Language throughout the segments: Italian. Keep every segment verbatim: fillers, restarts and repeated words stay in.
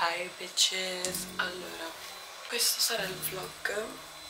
Hi bitches. Allora, questo sarà il vlog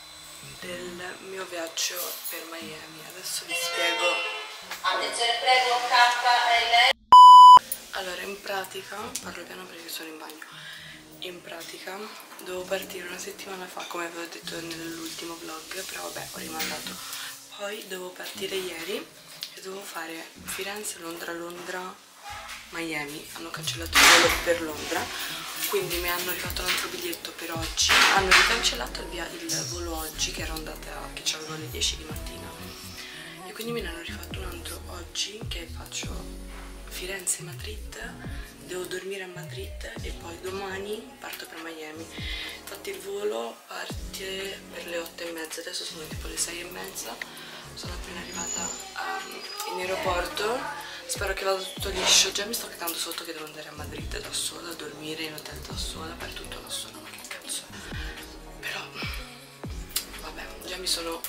del mio viaggio per Miami. Adesso vi spiego. Attenzione, prego, K e lei. Allora, in pratica, parlo piano perché sono in bagno. In pratica dovevo partire una settimana fa, come avevo detto nell'ultimo vlog, però vabbè, ho rimandato. Poi dovevo partire ieri e dovevo fare Firenze, Londra, Londra, Miami. Hanno cancellato il volo per Londra, quindi mi hanno rifatto un altro biglietto per oggi. Hanno ricancellato il, via, il volo oggi, che era andata, che c'avevo alle dieci di mattina, e quindi me ne hanno rifatto un altro oggi, che faccio Firenze, Madrid, devo dormire a Madrid e poi domani parto per Miami. Infatti il volo parte per le otto e mezza, adesso sono tipo le sei e mezza, sono appena arrivata um, in aeroporto, spero che vada tutto liscio. Già mi sto cagando sotto che devo andare a Madrid da sola, dormire in hotel da sola, per tutto da sola, ma che cazzo. Però vabbè, già mi sono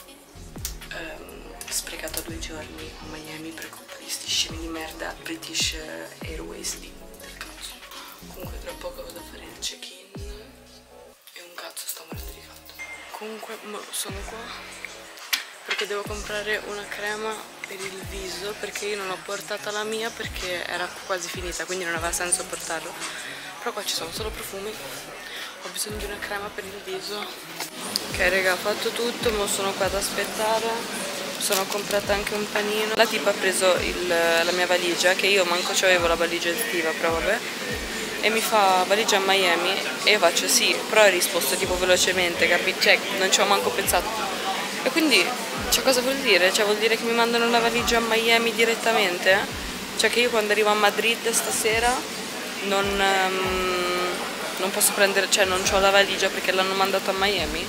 um, sprecata due giorni a Miami per colpa di sti scemi di merda British Airways di, del cazzo. Comunque tra poco vado a fare il check-in e un cazzo sto morendo di caldo. Comunque sono qua perché devo comprare una crema per il viso, perché io non ho portata la mia perché era quasi finita, quindi non aveva senso portarla. Però qua ci sono solo profumi, ho bisogno di una crema per il viso. Ok raga, ho fatto tutto, mo sono qua ad aspettare. Sono comprata anche un panino. La tipa ha preso il, la mia valigia, che io manco c'avevo la valigia estiva, però vabbè, e mi fa valigia a Miami e io faccio sì, però ho risposto tipo velocemente, capi? Cioè non ci ho manco pensato. E quindi, cioè, cosa vuol dire? Cioè vuol dire che mi mandano la valigia a Miami direttamente? Cioè che io quando arrivo a Madrid stasera non, um, non posso prendere, cioè non ho la valigia perché l'hanno mandato a Miami?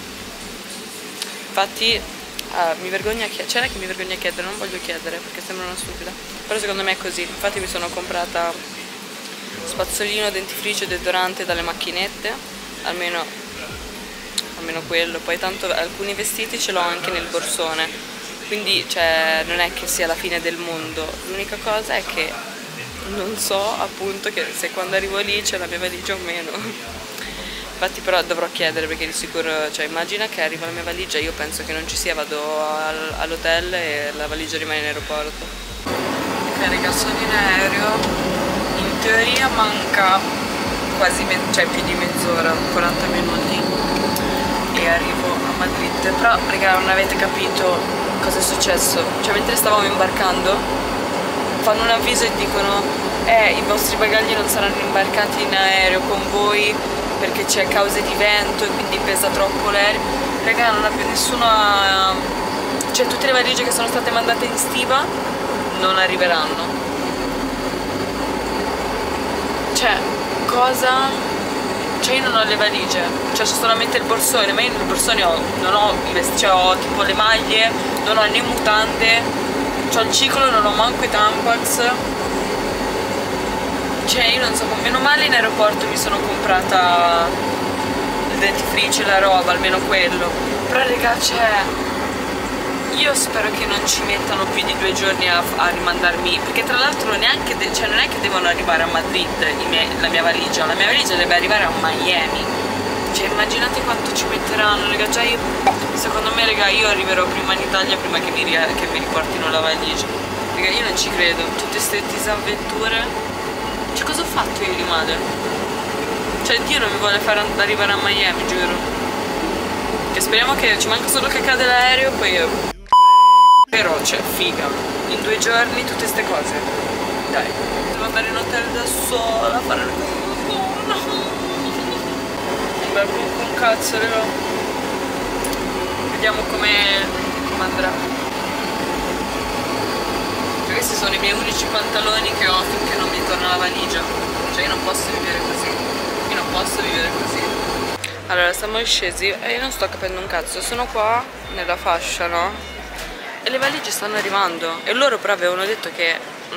Infatti Uh, mi vergogna a chiedere, c'era che mi vergogna a chiedere, non voglio chiedere perché sembra una stupida, però secondo me è così. Infatti mi sono comprata spazzolino, dentifricio e deodorante dalle macchinette, almeno, almeno quello, poi tanto alcuni vestiti ce l'ho anche nel borsone, quindi cioè, non è che sia la fine del mondo. L'unica cosa è che non so appunto che se quando arrivo lì c'è la mia valigia o meno. Infatti però dovrò chiedere perché di sicuro, cioè immagina che arriva la mia valigia, io penso che non ci sia, vado al, all'hotel e la valigia rimane in aeroporto. Ok raga, sono in aereo, in teoria manca quasi, cioè più di mezz'ora, quaranta minuti e arrivo a Madrid. Però raga, non avete capito cosa è successo, cioè mentre stavamo imbarcando fanno un avviso e dicono eh i vostri bagagli non saranno imbarcati in aereo con voi perché c'è cause di vento e quindi pesa troppo l'aereo. Raga, non abbia nessuna, cioè tutte le valigie che sono state mandate in stiva non arriveranno. Cioè cosa? Cioè io non ho le valigie, cioè c'ho solamente il borsone, ma io nel borsone ho, non ho i vestiti, cioè ho tipo le maglie, non ho né mutande, c'ho il ciclo, non ho manco i tampax. Cioè io non so, meno male in aeroporto mi sono comprata il dentifricio e la roba, almeno quello. Però raga, cioè io spero che non ci mettano più di due giorni a, a rimandarmi, perché tra l'altro neanche, cioè non è che devono arrivare a Madrid i miei, la mia valigia, la mia valigia deve arrivare a Miami. Cioè immaginate quanto ci metteranno, raga. Già io, secondo me raga, io arriverò prima in Italia prima che mi, che mi riportino la valigia. Raga, io non ci credo, tutte queste disavventure. Cioè cosa ho fatto io di male? Cioè Dio non mi vuole far arrivare a Miami, giuro. Che speriamo che ci manca solo che cade l'aereo, poi io... Però cioè figa, in due giorni tutte ste cose. Dai, devo andare in hotel da sola, fare le cose da sola. Beh, comunque un cazzo, raga. Vediamo come andrà. Questi sono i miei unici pantaloni che ho finché non mi torna la valigia. Cioè io non posso vivere così. Io non posso vivere così. Allora siamo scesi e io non sto capendo un cazzo. Sono qua nella fascia, no? E le valigie stanno arrivando. E loro però avevano detto che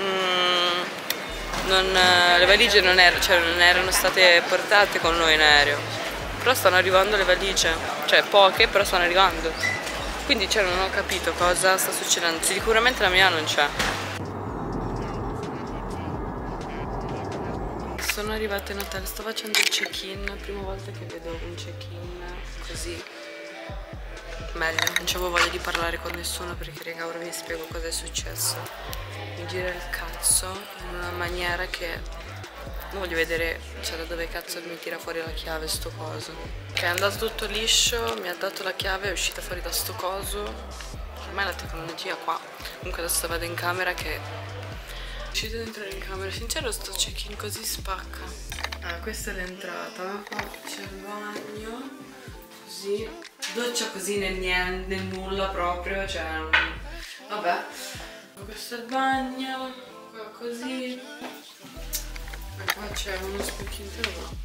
mm, non, le valigie non, er cioè, non erano state portate con noi in aereo. Però stanno arrivando le valigie. Cioè poche, però stanno arrivando. Quindi cioè, non ho capito cosa sta succedendo. Sicuramente la mia non c'è. sono arrivata in hotel, sto facendo il check-in, prima volta che vedo un check-in così meglio, non c'avevo voglia di parlare con nessuno perché raga ora vi spiego cosa è successo. Mi gira il cazzo in una maniera che non voglio vedere, cioè da dove cazzo mi tira fuori la chiave sto coso. Ok, è andato tutto liscio, mi ha dato la chiave, è uscita fuori da sto coso. Ormai la tecnologia qua. Comunque adesso vado in camera che riuscite ad entrare in camera, sincero sto check-in così spacca. Ah, questa è l'entrata, qua c'è il bagno, così, doccia così nel niente, nel nulla proprio, cioè, vabbè. Questo è il bagno, qua così, e qua c'è uno specchio intero, no?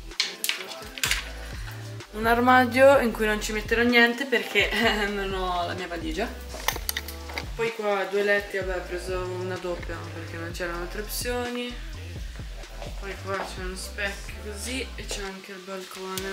Un armadio in cui non ci metterò niente perché non ho la mia valigia. Poi qua due letti, vabbè ho preso una doppia perché non c'erano altre opzioni. Poi qua c'è uno specchio così e c'è anche il balcone.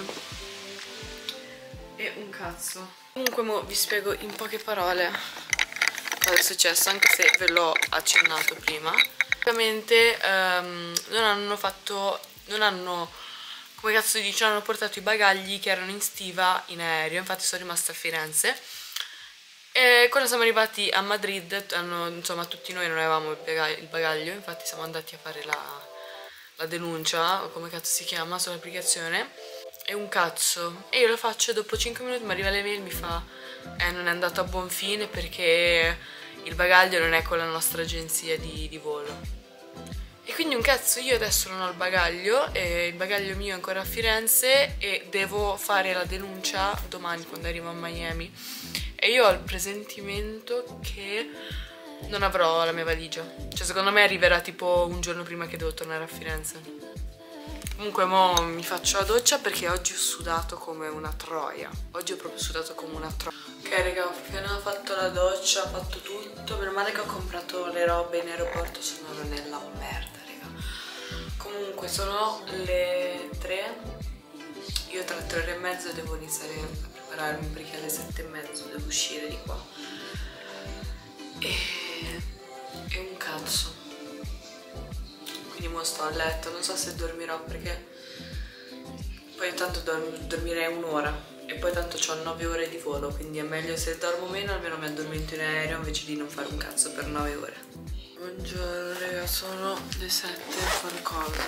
E un cazzo. Comunque mo vi spiego in poche parole cosa è successo, anche se ve l'ho accennato prima. Praticamente um, non hanno fatto, non hanno, come cazzo dice, non hanno portato i bagagli che erano in stiva in aereo, infatti sono rimasta a Firenze. E quando siamo arrivati a Madrid, hanno, insomma tutti noi non avevamo il bagaglio, infatti siamo andati a fare la, la denuncia, o come cazzo si chiama, sull'applicazione, e un cazzo. E io lo faccio, dopo cinque minuti mi arriva l'email e mi fa eh non è andato a buon fine perché il bagaglio non è con la nostra agenzia di, di volo. E quindi un cazzo, io adesso non ho il bagaglio, e il bagaglio mio è ancora a Firenze e devo fare la denuncia domani quando arrivo a Miami. E io ho il presentimento che non avrò la mia valigia. Cioè secondo me arriverà tipo un giorno prima che devo tornare a Firenze. Comunque mo mi faccio la doccia perché oggi ho sudato come una troia. Oggi ho proprio sudato come una troia. Ok raga, ho appena fatto la doccia, ho fatto tutto. Meno male che ho comprato le robe in aeroporto, se no non è la merda raga. Comunque sono le tre. Io tra tre ore e mezzo devo iniziare a prepararmi perché alle sette e mezzo devo uscire di qua. E... è un cazzo. Quindi mo sto a letto, non so se dormirò perché poi intanto dorm dormirei un'ora e poi tanto ho nove ore di volo, quindi è meglio se dormo meno, almeno mi addormento in aereo invece di non fare un cazzo per nove ore. Buongiorno raga, sono le sette e qualcosa.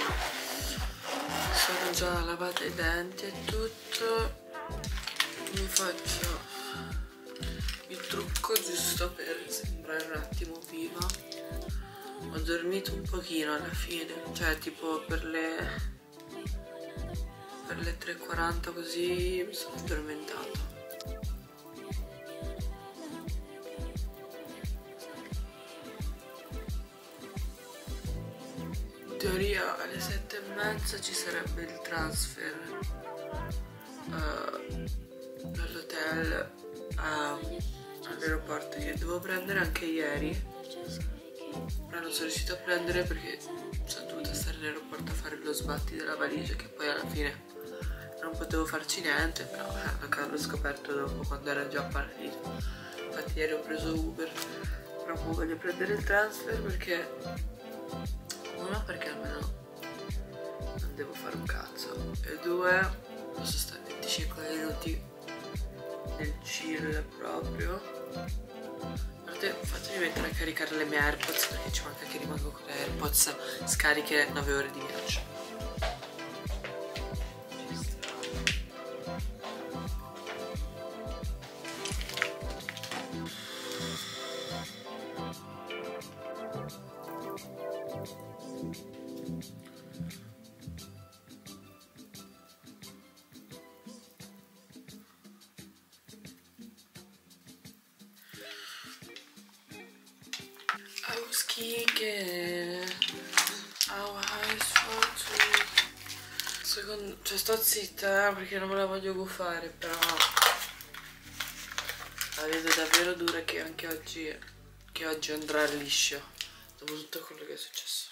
Sono già lavata i denti e tutto. Mi faccio il trucco giusto per sembrare un attimo viva. Ho dormito un pochino alla fine, cioè tipo per le per le tre e quaranta così mi sono addormentato. In teoria alle sette e mezza ci sarebbe il transfer uh, dall'hotel all'aeroporto che dovevo prendere anche ieri, però non sono riuscita a prendere perché sono dovuta stare in aeroporto a fare lo sbatti della valigia, che poi alla fine non potevo farci niente, però eh, l'ho scoperto dopo quando era già partito. Infatti ieri ho preso Uber, però poi voglio prendere il transfer perché uno, perché almeno non devo fare un cazzo, e due, posso stare venticinque minuti nel chill proprio. Guardate, fatemi mettere a caricare le mie AirPods perché ci manca che rimango con le AirPods scariche nove ore di viaggio. Secondo, cioè sto zitta perché non me la voglio gufare, però la vedo davvero dura che anche oggi che oggi andrà liscio dopo tutto quello che è successo.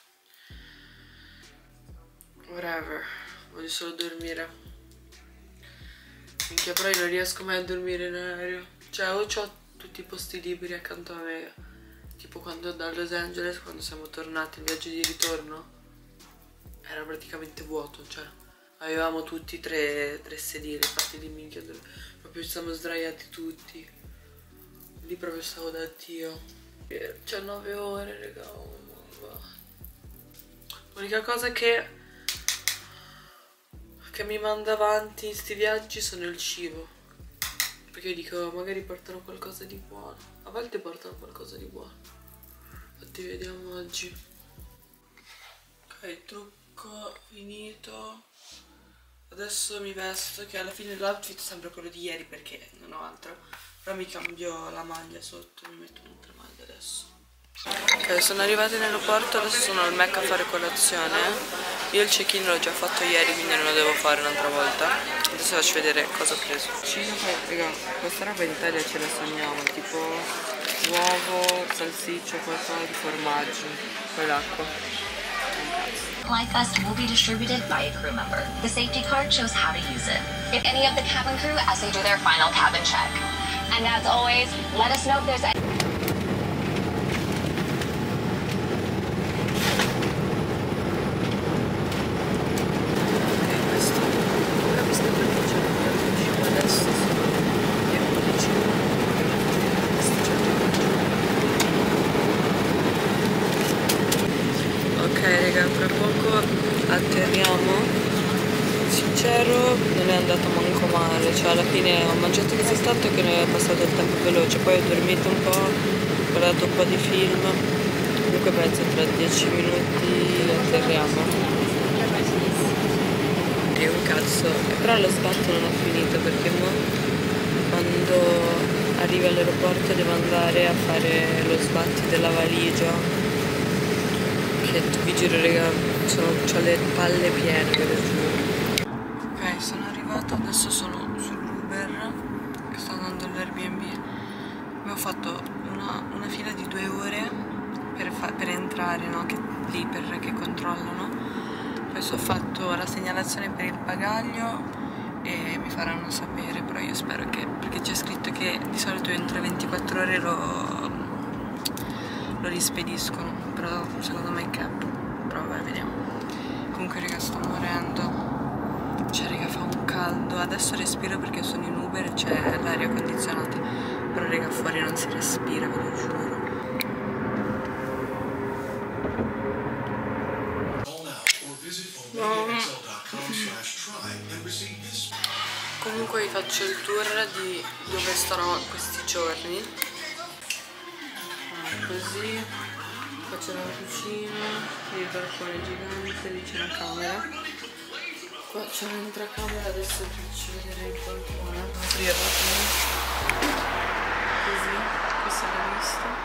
Whatever, voglio solo dormire. Minchia, però io non riesco mai a dormire in aereo. Cioè o c'ho tutti i posti liberi accanto a me, tipo quando da Los Angeles, quando siamo tornati in viaggio di ritorno, era praticamente vuoto, cioè avevamo tutti tre, tre sedili fatti di minchia, proprio ci siamo sdraiati tutti, lì proprio stavo da Dio. diciannove ore, raga, oh, l'unica cosa che che mi manda avanti in sti viaggi sono il cibo, perché io dico magari portano qualcosa di buono, a volte portano qualcosa di buono, infatti vediamo oggi. Ok, trucco finito, adesso mi vesto, che alla fine l'outfit è sempre quello di ieri perché non ho altro, però mi cambio la maglia sotto, mi metto un'altra maglia adesso. Ok, sono arrivata in aeroporto, adesso sono al Mac a fare colazione. Io il check-in l'ho già fatto ieri, quindi non lo devo fare un'altra volta. Adesso faccio vedere cosa ho preso. Cino, raga, questa roba in Italia ce la sogniamo, tipo uovo, salsiccia, qualcosa di formaggio, poi l'acqua. Like us will be distributed by a crew member. The safety card shows how to use it. If any of the cabin crew as they do their final cabin check. And as always, let us know if there's any tra poco atterriamo. Sincero non è andato manco male, cioè alla fine ho mangiato così tanto che ne è passato il tempo veloce, poi ho dormito un po', ho guardato un po' di film, comunque penso tra dieci minuti atterriamo. E un cazzo, però lo sbatto non è finito perché mo quando arrivi all'aeroporto devo andare a fare lo sbatti della valigia. Che vi giuro raga, ho le palle piene, ve lo giuro. Ok, sono arrivata, adesso sono sull'Uber che sto andando all'Airbnb. Abbiamo fatto una, una fila di due ore per, per entrare, no? Che, lì per che controllano. Poi ho fatto la segnalazione per il bagaglio e mi faranno sapere, però io spero che, perché c'è scritto che di solito entro ventiquattro ore lo, lo rispediscono, però secondo me è cap, però vabbè, vediamo. Comunque raga, sto morendo, cioè raga fa un caldo, adesso respiro perché sono in Uber e c'è l'aria condizionata, però raga fuori non si respira, ve lo giuro. No. Comunque vi faccio il tour di dove starò questi giorni. Ah, così, qua c'è la cucina, lì il balcone gigante, lì c'è la camera. Qua c'è un'altra camera, adesso vi faccio vedere il balcone. Aprirlo prima. Così, questa è la vista.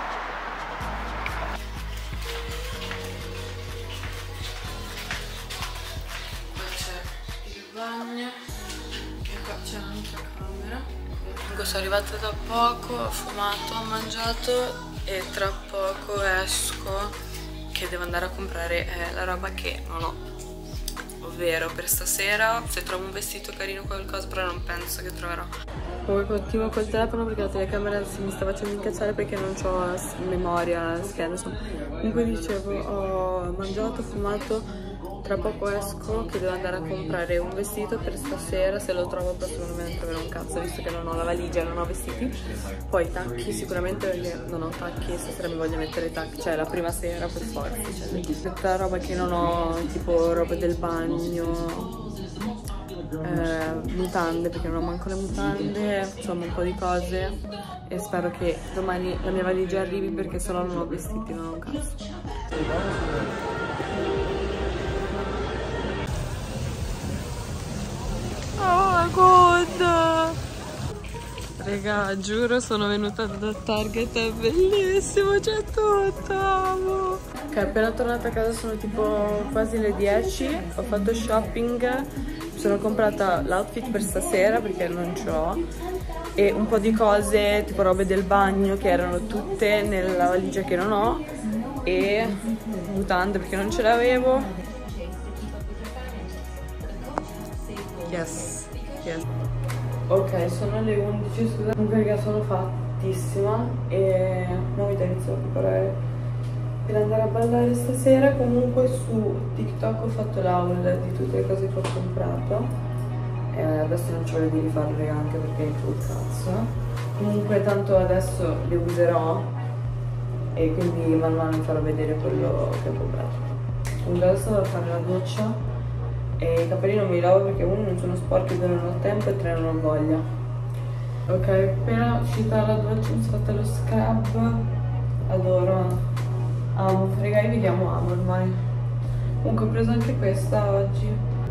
Bagno e qua c'è un'altra camera. Comunque sono arrivata da poco, ho fumato, ho mangiato e tra poco esco che devo andare a comprare eh, la roba che non ho, ovvero per stasera se trovo un vestito carino o qualcosa, però non penso che troverò. Poi continuo col telefono perché la telecamera si mi sta facendo incazzare perché non ho memoria, schermo, insomma. Comunque dicevo, ho mangiato, ho fumato. Tra poco esco che devo andare a comprare un vestito per stasera, se lo trovo però secondo me non troverò un cazzo visto che non ho la valigia e non ho vestiti. Poi tacchi sicuramente perché non ho tacchi e stasera mi voglio mettere tacchi, cioè la prima sera per forza, cioè tutta roba che non ho, tipo roba del bagno, eh, mutande perché non ho manco le mutande, insomma un po' di cose e spero che domani la mia valigia arrivi perché sennò non ho vestiti, non ho un cazzo. Oh god! Raga, giuro sono venuta da Target, è bellissimo, c'è tutto, amo! Ok, appena tornata a casa sono tipo quasi le dieci, ho fatto shopping, mi sono comprata l'outfit per stasera perché non ce l'ho e un po' di cose, tipo robe del bagno che erano tutte nella valigia che non ho e mutande perché non ce le avevo. Yes, yes. Ok, sono le undici, scusa. Comunque raga sono fattissima e ora mi inizio a preparare per andare a ballare stasera. Comunque su TikTok ho fatto l'haul di tutte le cose che ho comprato e adesso non ci voglio di rifarle anche perché è il cazzo. Comunque tanto adesso le userò e quindi man mano vi farò vedere quello che ho comprato. Comunque adesso devo fare la doccia e i capelli non me li lavo perché uno non sono sporchi, due non ho tempo e tre non ho voglia. Ok, appena uscita dalla doccia mi sono fatta lo scrub, adoro, amo, raga, io mi chiamo amo ormai. Comunque ho preso anche questa oggi.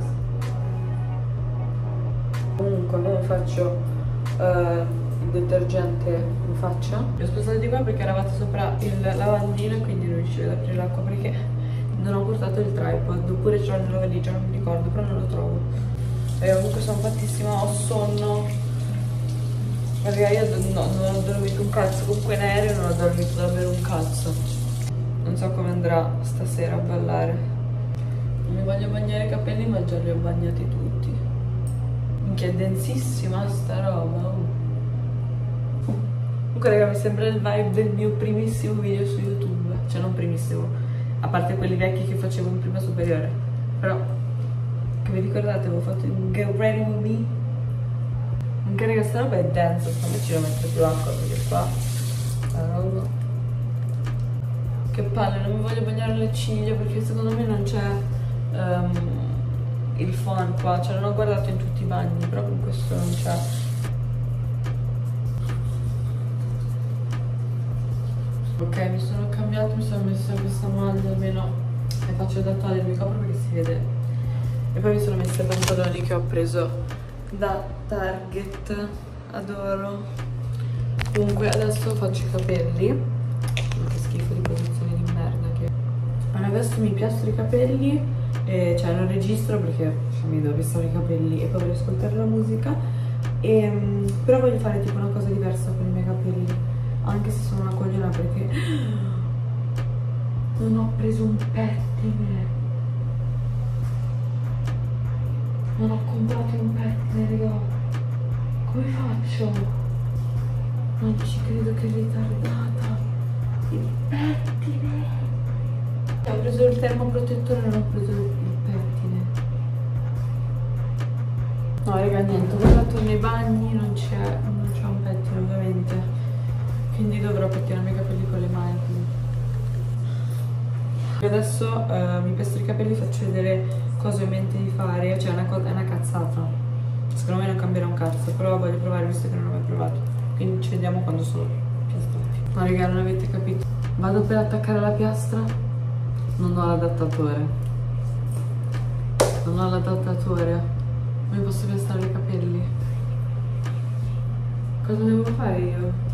Comunque come faccio uh, il detergente in faccia. Li ho spostati di qua perché eravate sopra il lavandino e quindi non riuscivo ad aprire l'acqua perché non ho portato il tripod, oppure ce l'ho nella valigia, non mi ricordo, però non lo trovo. E comunque sono fattissima, ho sonno. Raga, io no, non ho dormito un cazzo, comunque in aereo non ho dormito davvero un cazzo. Non so come andrà stasera a ballare. Non mi voglio bagnare i capelli ma già li ho bagnati tutti. Minchia, è densissima sta roba. uh. Uh. Comunque raga, mi sembra il vibe del mio primissimo video su YouTube. Cioè non primissimo, a parte quelli vecchi che facevo in prima superiore. Però, che vi ricordate, avevo fatto il Get Ready With Me. Anche raga, sta roba è densa, secondo me ci devo mettere più acqua perché qua uh, che palle, non mi voglio bagnare le ciglia perché secondo me non c'è um, il phon qua, cioè non ho guardato in tutti i bagni, però con questo non c'è. Ok, mi sono cambiato, mi sono messa questa maglia, almeno le faccio da togliere, mi copro perché si vede. E poi mi sono messa i pantaloni che ho preso da Target, adoro. Comunque adesso faccio i capelli. Che schifo di posizione di merda che... Allora, adesso mi piastro i capelli e, cioè non registro perché mi devo piastrare i capelli e poi voglio ascoltare la musica e, però voglio fare tipo una cosa diversa con i miei capelli, anche se sono una cogliona perché non ho preso un pettine. Non ho comprato un pettine, raga. Come faccio? Non ci credo, che ritardata. Il pettine. Ho preso il termoprotettore e non ho preso il pettine. No, raga, niente. Ho guardato nei bagni, non c'è non c'è un pettine ovviamente. Quindi dovrò pettinarmi i capelli con le mani. Adesso uh, mi pestro i capelli e faccio vedere cosa ho in mente di fare. Cioè è una, è una cazzata, secondo me non cambierà un cazzo, però voglio provare visto che non ho mai provato, quindi ci vediamo quando sono piastrati. Ma raga, non avete capito, vado per attaccare la piastra, non ho l'adattatore, non ho l'adattatore, non mi posso piastrare i capelli. Cosa devo fare io?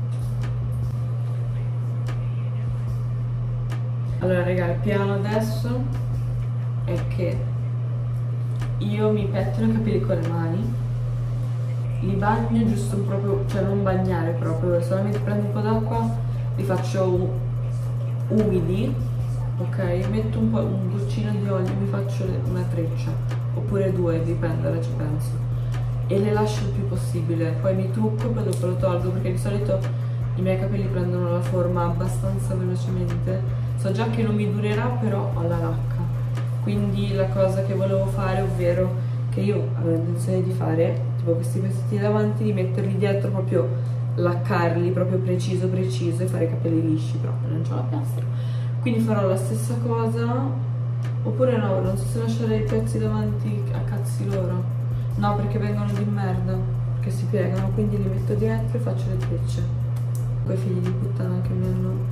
Allora raga, il piano adesso è che io mi pettino i capelli con le mani, li bagno giusto proprio, cioè non bagnare proprio, solamente prendo un po' d'acqua, li faccio umidi, ok? Metto un po', un goccino di olio, mi faccio una treccia, oppure due, dipende, ora ci penso, e le lascio il più possibile, poi mi trucco e poi dopo lo tolgo perché di solito i miei capelli prendono la forma abbastanza velocemente. So già che non mi durerà, però ho la lacca. Quindi la cosa che volevo fare, ovvero che io avevo intenzione di fare, tipo questi vestiti davanti, di metterli dietro, proprio laccarli, proprio preciso preciso e fare i capelli lisci, però non c'ho la piastra. Quindi farò la stessa cosa, oppure no, non so se lasciare i pezzi davanti a cazzi loro. No, perché vengono di merda, che si piegano, quindi li metto dietro e faccio le trecce. Quei figli di puttana che mi hanno...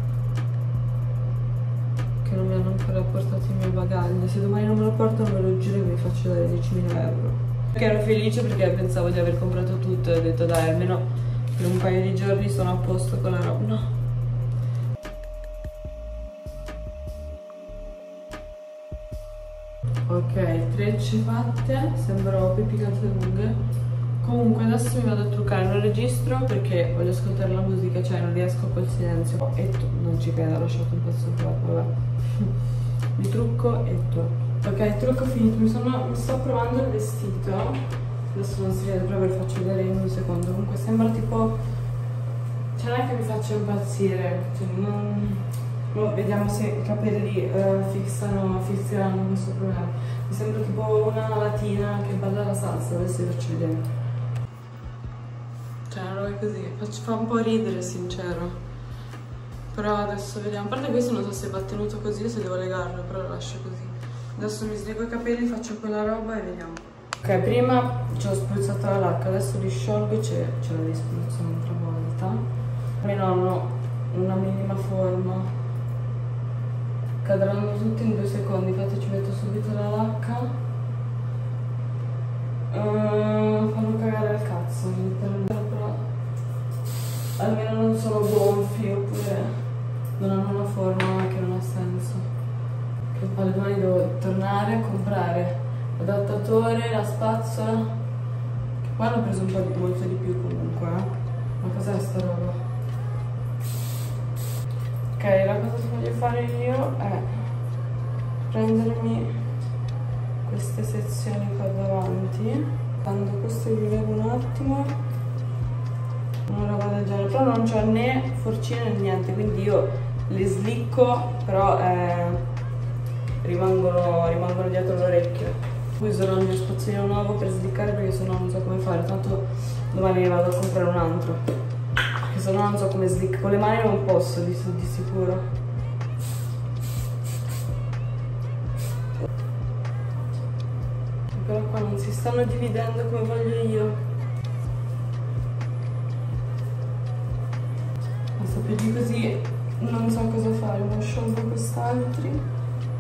non mi hanno ancora portato il mio bagaglio. Se domani non me lo portano, ve lo giuro che mi faccio dare diecimila euro. Perché ero felice perché pensavo di aver comprato tutto e ho detto dai, almeno per un paio di giorni sono a posto con la roba. No. Ok, trecce fatte, sembrano Pippi Calzelunghe. Comunque adesso mi vado a truccare, non registro perché voglio ascoltare la musica, cioè non riesco col silenzio. E tu, non ci credo, ho lasciato un pezzo qua, vabbè. Mi trucco e torno. Ok, il trucco finito, mi, sono, mi sto provando il vestito. Adesso non si vede, però ve lo faccio vedere in un secondo. Comunque sembra tipo... cioè non è che mi faccia impazzire, cioè non... Oh, vediamo se i capelli uh, fissano, fisseranno questo problema. Mi sembra tipo una latina che balla la salsa, adesso vi faccio vedere. Cioè una roba così, faccio, fa un po' ridere sincero. Però adesso vediamo, a parte questo non so se va tenuto così o se devo legarlo, però lo lascio così. Adesso mi slego i capelli, faccio quella roba e vediamo. Ok, prima ci ho spruzzato la lacca, adesso li sciolgo e ce, ce la rispruzzo un'altra volta. Almeno hanno una minima forma. Cadranno tutti in due secondi, infatti ci metto subito la lacca. Uh, fanno cagare il cazzo, però almeno non sono gonfi oppure non hanno una forma che non ha senso. Che palle, domani devo tornare a comprare l'adattatore, la spazzola, che qua hanno preso un po' di, molto di più comunque, eh. Ma cos'è sta roba? Ok, la cosa che voglio fare io è prendermi queste sezioni qua davanti, quando questo li levo un attimo, una roba del genere, però non c'ho né forcine né niente, quindi io le slicco, però eh, rimangono, rimangono dietro l'orecchio. Poi userò il mio spazzolino nuovo per sliccare perché sennò non so come fare, tanto domani ne vado a comprare un altro, perché sennò non so come sliccare, con le mani non posso di, di sicuro. Però qua non si stanno dividendo come voglio io. Basta, più di così non so cosa fare, ma sciolgo quest'altri.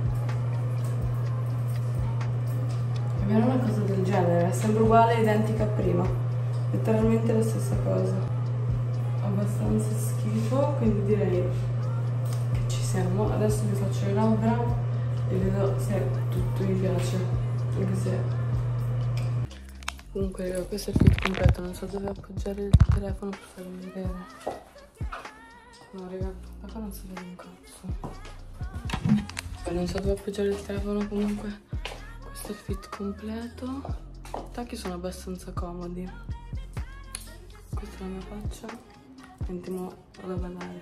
Era una cosa del genere, sembra uguale, identica a prima, letteralmente la stessa cosa. Abbastanza schifo, quindi direi che ci siamo. Adesso vi faccio le labbra e vedo se tutto mi piace, anche se comunque raga, questo è il kit completo, non so dove appoggiare il telefono per farvi vedere. No raga, ma qua non si vede un cazzo. Non so dove appoggiare il telefono, comunque questo è il fit completo. I tacchi sono abbastanza comodi. Questa è la mia faccia. Andiamo a ballare.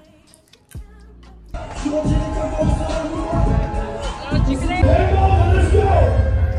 Non ci credo!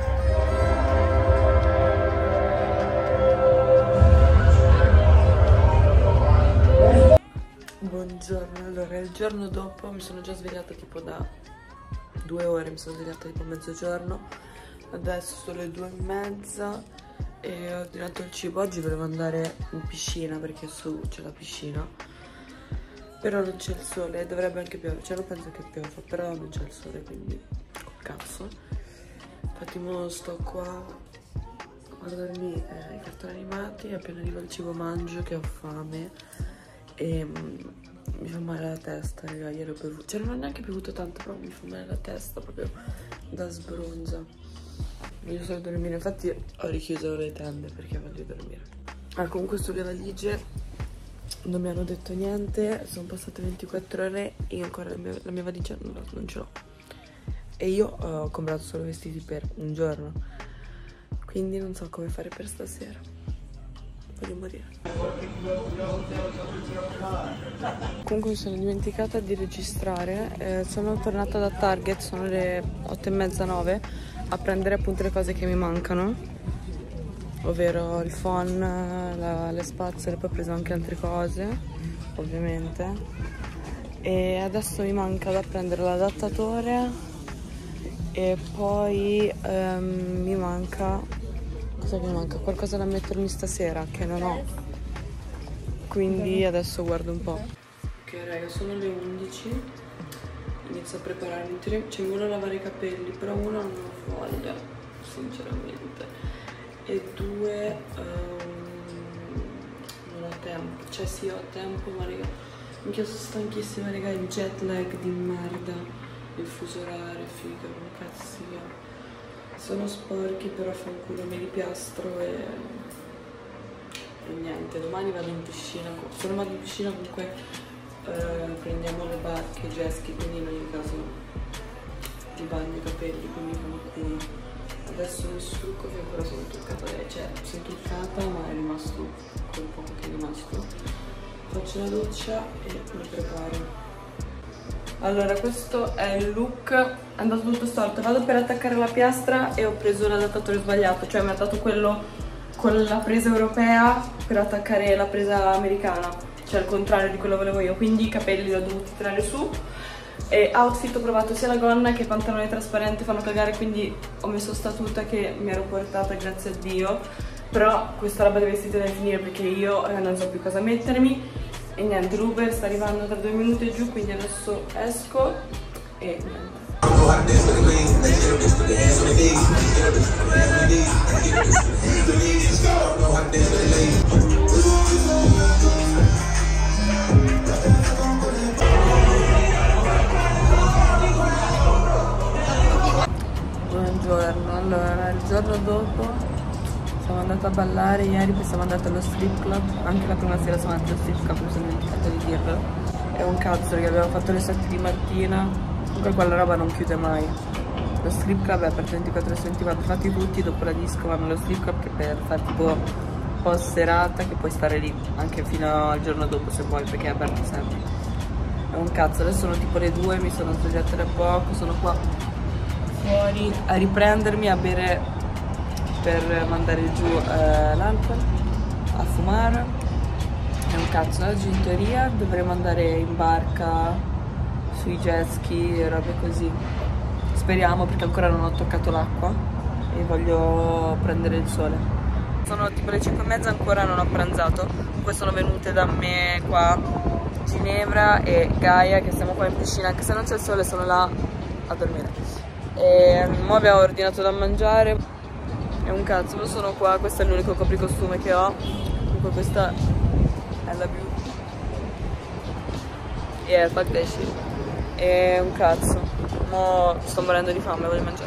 Buongiorno, allora il giorno dopo mi sono già svegliata tipo da due ore, mi sono svegliata tipo a mezzogiorno. Adesso sono le due e mezza e ho ordinato il cibo. Oggi volevo andare in piscina perché su c'è la piscina, però non c'è il sole, dovrebbe anche piovere, cioè non penso che piova, però non c'è il sole, quindi col cazzo. Infatti mo sto qua a guardarmi eh, i cartoni animati, appena arriva il cibo mangio che ho fame e mm, mi fa male la testa, raga, ieri ho bevuto, cioè non ho neanche bevuto tanto, però mi fa male la testa proprio da sbronza. Voglio solo dormire, infatti ho richiuso le tende perché voglio dormire. Ah, comunque sulle valigie non mi hanno detto niente, sono passate ventiquattro ore e io ancora la mia, la mia valigia non, non ce l'ho. E io ho comprato solo vestiti per un giorno, quindi non so come fare per stasera. Voglio morire. Comunque mi sono dimenticata di registrare, eh, sono tornata da Target, sono le otto e mezza, nove, a prendere appunto le cose che mi mancano, ovvero il phon, la, le spazzole, poi ho preso anche altre cose ovviamente, e adesso mi manca da prendere l'adattatore e poi um, mi manca, cosa mi manca? Qualcosa da mettermi stasera che non ho, quindi adesso guardo un po'. Ok raga, sono le undici, inizio a prepararmi, cioè uno a lavare i capelli, però uno non ho voglia sinceramente e due um, non ho tempo, cioè sì ho tempo ma raga, minchia sono stanchissima raga, il jet lag di merda, il fuso orario, figa, come cazzo si chiama. Sono sporchi però fanculo, mi ripiastro e, e niente, domani vado in piscina, se non vado in piscina comunque Uh, prendiamo le barche, i jet ski, quindi in ogni caso ti bagno i capelli, quindi fanculo. Adesso mi strucco che ancora sono truccata, cioè sono truccata ma è rimasto quel poco che è rimasto. Faccio la doccia e mi preparo. Allora, questo è il look, è andato tutto storto. Vado per attaccare la piastra e ho preso l'adattatore sbagliato, cioè mi ha dato quello con la presa europea per attaccare la presa americana, cioè al contrario di quello che volevo io, quindi i capelli li ho dovuti tirare su. E outfit, ho provato sia la gonna che i pantaloni trasparenti, fanno cagare, quindi ho messo sta tuta che mi ero portata, grazie a Dio. Però questa roba dei vestiti deve finire perché io eh, non so più cosa mettermi. E niente, l'Uber sta arrivando tra due minuti e giù, quindi adesso esco e niente. Buongiorno, allora il giorno dopo siamo andati a ballare ieri, poi siamo andati allo strip club, anche la prima sera siamo andati allo strip club, mi sono dimenticato di dirlo. È un cazzo perché abbiamo fatto le sette di mattina, comunque quella roba non chiude mai. Lo strip club è aperto ventiquattro su ventiquattro, infatti tutti dopo la disco vanno allo strip club per fare tipo post serata, che puoi stare lì anche fino al giorno dopo se vuoi, perché è aperto sempre. È un cazzo, adesso sono tipo le due, mi sono svegliata da poco, sono qua fuori a riprendermi, a bere per mandare giù eh, l'alcol, a fumare. È un cazzo, oggi in teoria dovremo andare in barca sui jet ski e robe così. Speriamo, perché ancora non ho toccato l'acqua e voglio prendere il sole. Sono tipo le cinque e mezza, ancora non ho pranzato. Poi sono venute da me qua Ginevra e Gaia, che siamo qua in piscina, anche se non c'è il sole sono là a dormire. E ora abbiamo ordinato da mangiare. È un cazzo, io sono qua, questo è l'unico copricostume che ho. Comunque questa è la più yeah, fuck that shit. È un cazzo, mo sto morendo di fame, voglio mangiare.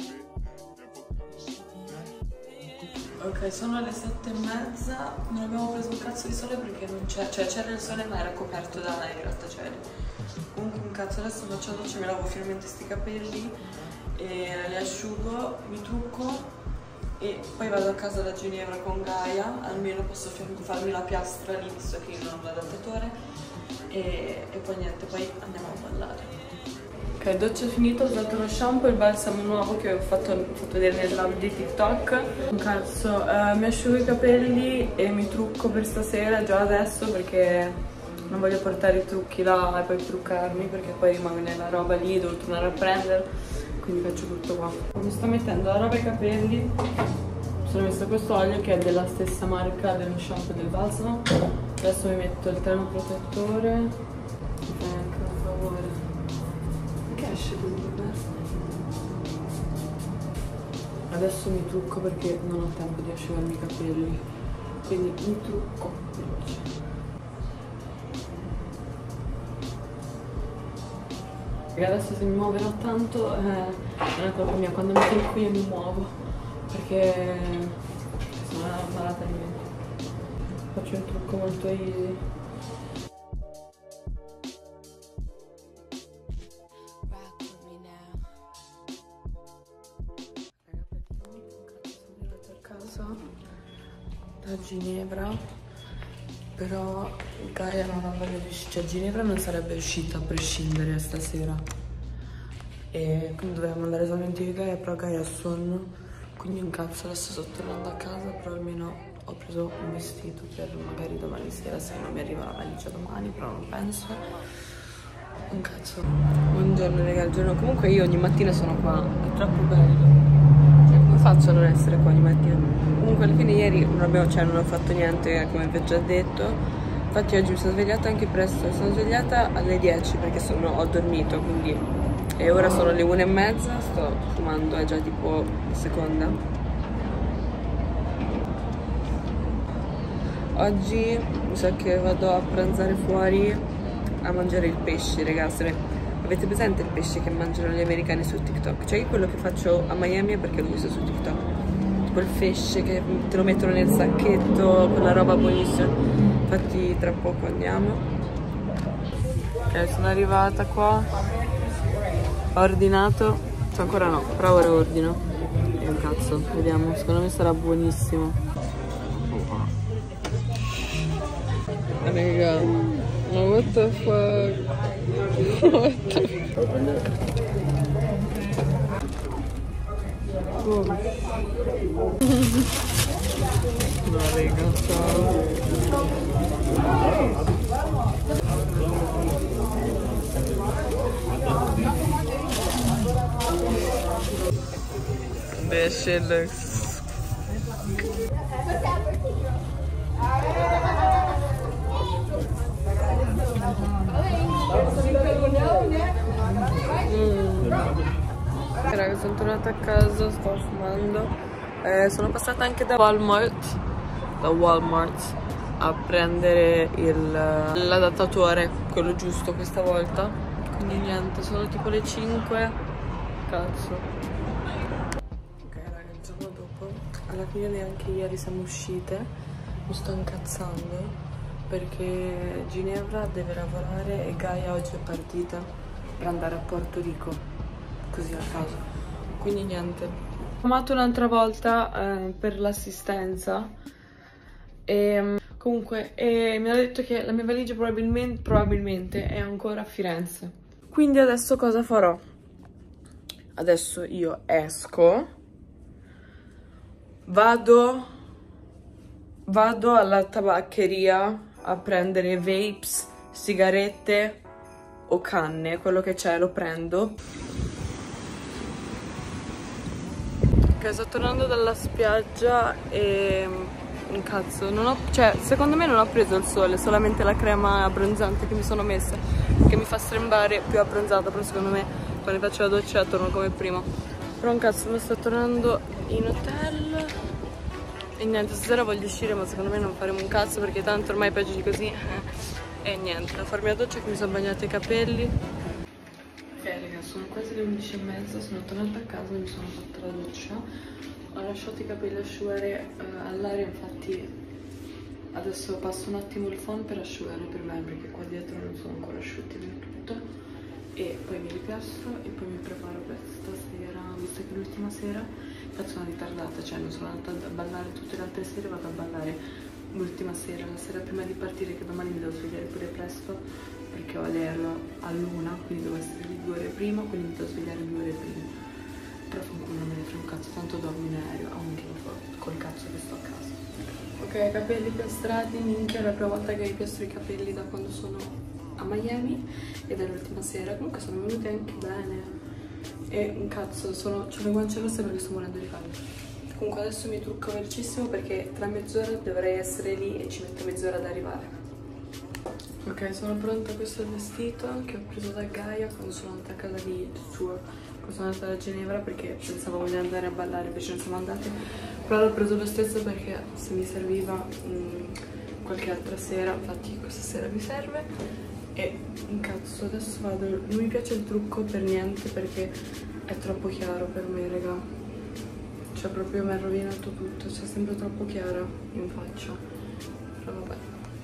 Ok, sono le sette e mezza, non abbiamo preso un cazzo di sole perché non c'è, cioè c'era il sole ma era coperto da grattacieli. Comunque un cazzo, adesso faccio la doccia, mi lavo finalmente sti capelli e li asciugo, mi trucco e poi vado a casa da Ginevra con Gaia, almeno posso farmi la piastra lì visto che non ho l'adattatore e, e poi niente, poi andiamo a ballare. Ok, doccia finita, ho usato lo shampoo e il balsamo nuovo che ho fatto, ho fatto vedere nel live di TikTok. Un cazzo, eh, mi asciugo i capelli e mi trucco per stasera già adesso perché non voglio portare i trucchi là e poi truccarmi perché poi rimane la roba lì, devo tornare a prendere. Quindi faccio tutto qua. Mi sto mettendo la roba ai capelli, mi sono messo questo olio che è della stessa marca dello shampoo e del balsamo. Adesso mi metto il termoprotettore. Ecco, per favore. Che esce così bene? Adesso mi trucco perché non ho tempo di asciugarmi i capelli. Quindi mi trucco veloce. E adesso se mi muoverò tanto eh, non è colpa mia, quando mi trucco io mi muovo perché sono una malata di mente. Faccio un trucco molto easy. Raga, praticamente un cazzo sono arrivata a casa da Ginevra. Però Gaia non avrebbe riuscito, cioè Ginevra non sarebbe uscita a prescindere stasera e quindi dovevamo andare solamente io e Gaia, però Gaia ha sonno, quindi un cazzo. Adesso sto tornando a casa, però almeno ho preso un vestito per magari domani sera se non mi arriva la valigia domani, però non penso. Un cazzo. Buongiorno raga, il giorno comunque io ogni mattina sono qua, è troppo bello. Come faccio a non essere qua ogni mattina? Comunque alla fine ieri non abbiamo, cioè non ho fatto niente come vi ho già detto. Infatti oggi mi sono svegliata anche presto, mi sono svegliata alle dieci perché sono, ho dormito, quindi e ora sono le una e mezza, sto fumando, è già tipo la seconda. Oggi mi sa che vado a pranzare fuori a mangiare il pesce, ragazzi. Avete presente il pesce che mangiano gli americani su TikTok? Cioè io quello che faccio a Miami è perché l'ho visto su TikTok. Tipo il pesce che te lo mettono nel sacchetto, quella roba buonissima. Infatti tra poco andiamo. Ok, sono arrivata qua. Ho ordinato. Cioè ancora no, però ora ordino. E un cazzo, vediamo, secondo me sarà buonissimo. Raga, ma what the fuck? What the fuck? Oh. No raga, ciao. This shit looks Mm. Raga, sono tornata a casa, sto fumando. Eh, sono passata anche da Walmart, da Walmart a prendere l'adattatore, quello giusto questa volta. Quindi niente, sono tipo le cinque. Cazzo. Ok raga, il giorno dopo, alla fine neanche ieri siamo uscite. Mi sto incazzando perché Ginevra deve lavorare e Gaia oggi è partita per andare a Porto Rico, così a caso. Quindi niente. Ho chiamato un'altra volta eh, per l'assistenza e comunque e mi ha detto che la mia valigia probabilmente, probabilmente è ancora a Firenze. Quindi adesso cosa farò? Adesso io esco, vado, vado alla tabaccheria a prendere vapes, sigarette o canne, quello che c'è lo prendo. Ok, sto tornando dalla spiaggia e un cazzo, non ho, cioè secondo me non ho preso il sole, solamente la crema abbronzante che mi sono messa, che mi fa sembrare più abbronzata, però secondo me quando faccio la doccia torno come prima. Però un cazzo, mi sto tornando in hotel e niente, stasera voglio uscire ma secondo me non faremo un cazzo perché tanto ormai è peggio di così. E niente, a farmi la doccia che mi sono bagnata i capelli. Ok raga, sono quasi le undici e mezza, sono tornata a casa, mi sono fatta la doccia, ho lasciato i capelli asciugare uh, all'aria, infatti adesso passo un attimo il phon per asciugare per me perché qua dietro non sono ancora asciutti del tutto, e poi mi ripiastro e poi mi preparo per stasera, visto che l'ultima sera infatti sono ritardata, cioè non sono andata a ballare tutte le altre sere, vado a ballare l'ultima sera, la sera prima di partire, che domani mi devo svegliare pure presto perché ho l'aereo all'una, quindi devo essere lì due ore prima, quindi mi devo svegliare due ore prima. Però fanculo, non me ne frega un cazzo, tanto dormo in aereo, anche col cazzo che sto a casa. Ok, capelli piastrati, minchia, è la prima volta che ripiastro i capelli da quando sono a Miami ed è l'ultima sera, comunque sono venuti anche bene. E un cazzo, sono, ho le guance rosse perché sto morendo di caldo. Comunque adesso mi trucco velocissimo perché tra mezz'ora dovrei essere lì e ci metto mezz'ora ad arrivare. Ok, sono pronta, questo è il vestito che ho preso da Gaia quando sono andata a casa di sua, quando sono andata a Ginevra perché pensavo voglio andare a ballare, invece non siamo andate, però l'ho preso lo stesso perché se mi serviva mh, qualche altra sera, infatti questa sera mi serve. E un cazzo, adesso vado, non mi piace il trucco per niente perché è troppo chiaro per me, raga, cioè proprio mi ha rovinato tutto, c'è sempre troppo chiara in faccia, però vabbè.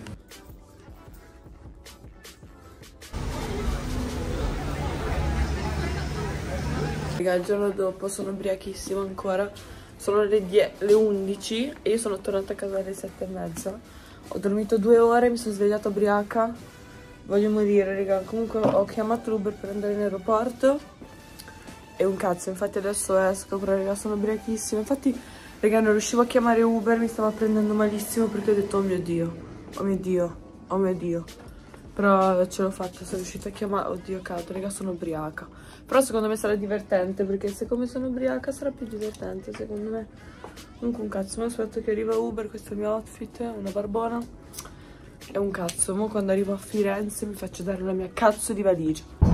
Raga, il giorno dopo sono ubriachissima ancora, sono le, le undici e io sono tornata a casa alle sette e mezza, ho dormito due ore, mi sono svegliata ubriaca. Voglio morire, raga. Comunque ho chiamato l'Uber per andare in aeroporto e un cazzo, infatti adesso esco, però raga sono ubriachissima. Infatti, raga, non riuscivo a chiamare Uber, mi stava prendendo malissimo perché ho detto oh mio Dio, oh mio Dio, oh mio Dio. Però ce l'ho fatta, sono riuscita a chiamare, oddio cazzo, raga sono ubriaca. Però secondo me sarà divertente perché se come sono ubriaca sarà più divertente, secondo me. Comunque un cazzo, mi aspetto che arriva Uber, questo è il mio outfit, una barbona. È un cazzo, mo quando arrivo a Firenze mi faccio dare la mia cazzo di valigia.